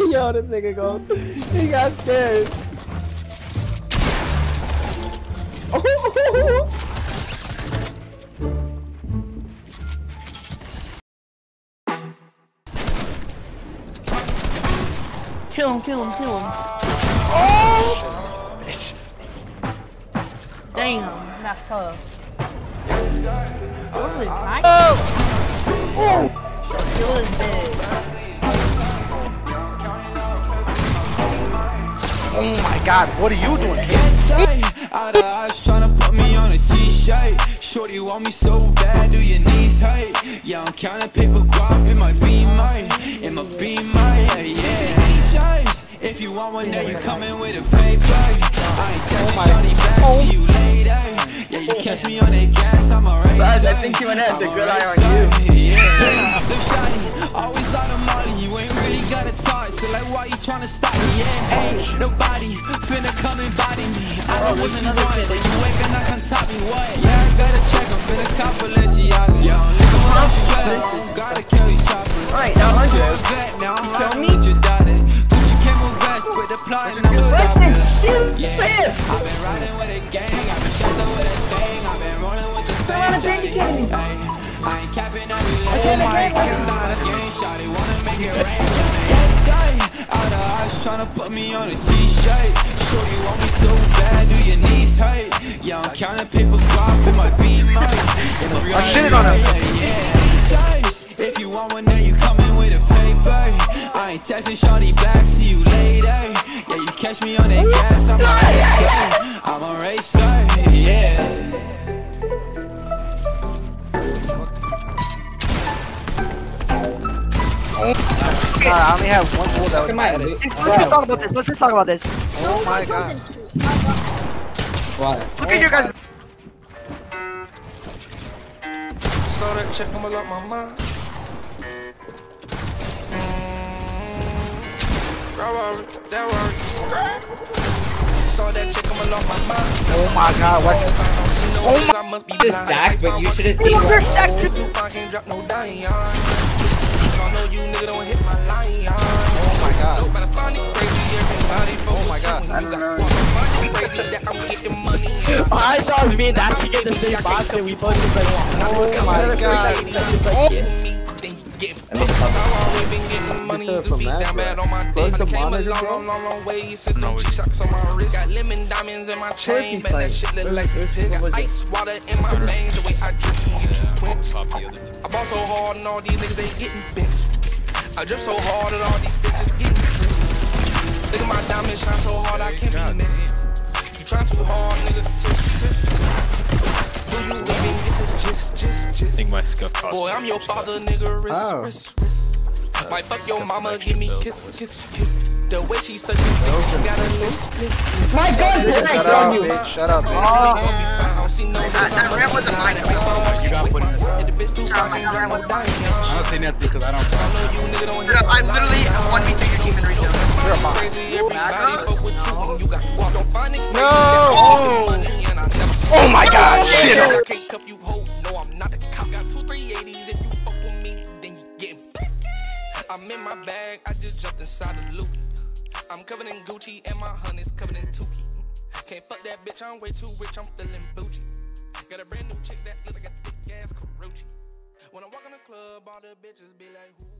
Yo, this nigga goes. He got scared. Kill him, kill him, kill him. Oh! Damn, that's tough. Oh! Oh! He was dead. Oh my god, what are you doing, kid? Out of eyes tryna put me on a t-shirt. Shorty want me so bad, do your knees hurt? Yeah, I'm counting paper guap in my beamer. In my beamer, yeah. If you want one, now you coming with a paper. I ain't telling shorty back, see you later. Yeah, you catch me on that gas, I'm alright. Bud, I think you and Ed did a good eye on you. Yeah, look shawty, always out of money. You ain't really gotta talk, so like why you tryna stop me? Yeah, ain't nobody finna come and body me. I don't want you want, but you ain't gonna come top me. What? Yeah, I gotta check, I'm finna cop Balenciaga. Yo, look at my stress, gotta kill each other. Alright, now I'm good. Now I'm riding with your daughter. Gucci camel vest, quit applying, I'ma stop it. Yeah, I've been riding with a gang, I've been shot with a thing, I've been rolling with the same shawty. I ain't capping every leg, it's not a game, shawty wanna make it rain. Out of eyes tryna put me on a t-shirt. Shorty want me so bad, do your knees hurt? Yeah, I'm counting paper guap in my beamer. I'm shitting on him. If you want one, then you coming with a paper. I ain't texting shorty back, see you later. Yeah, you catch me on that gas, I'm a racer, yeah. God, I only have one goal that was my edit. Let's just talk about this. Let's just talk about this. Oh my god. What? Look at your guys. Saw that check, I'ma lock my mind. That worry. Saw that check, I'ma lock my mind. Oh my god, what? Oh my. This stacks, but you should have seen Your stack too. Can't drop no dying. I know you nigga don't hit my line. Oh my god. Nobody find it crazy, everybody. Oh my god. You got crazy that I'm getting money. All I saw was me and Dax get the same box and we both just like, Oh my god. Close the monitor, bro. Got lemon diamonds in my chain, but that shit look like some piss. Got ice water in my veins, the way I drip can get you quenched. I ball so hard and all these niggas they getting bent. I drip so hard and all these bitches getting tricked. Look at my diamonds shine so hard I can't be missed. You trying too hard, niggas. Do you even get the gist? Think my scuff cost. Boy, I'm your father, nigga. Wrist. Might fuck your mama, give me kiss. The way she suck this dick, she got a list. My god, did I Shut kill up, you? bitch. Shut up, bitch. That rap wasn't mine. You got put in. I don't say nothing because I don't. I literally 1v3 your team in retail. No! Oh my god, shit! I can't cup you, ho. No, I'm not a cop. Got 2 380s. If you fuck with me, then you getting. I'm in my bag. I just jumped inside the loop. I'm covered in Gucci and my honey's covered in Tuki. Can't fuck that bitch. I'm way too rich. I'm feeling bougie. Got a brand new chick that looks like a thick ass Karuchi. When I walk in the club, all the bitches be like, who?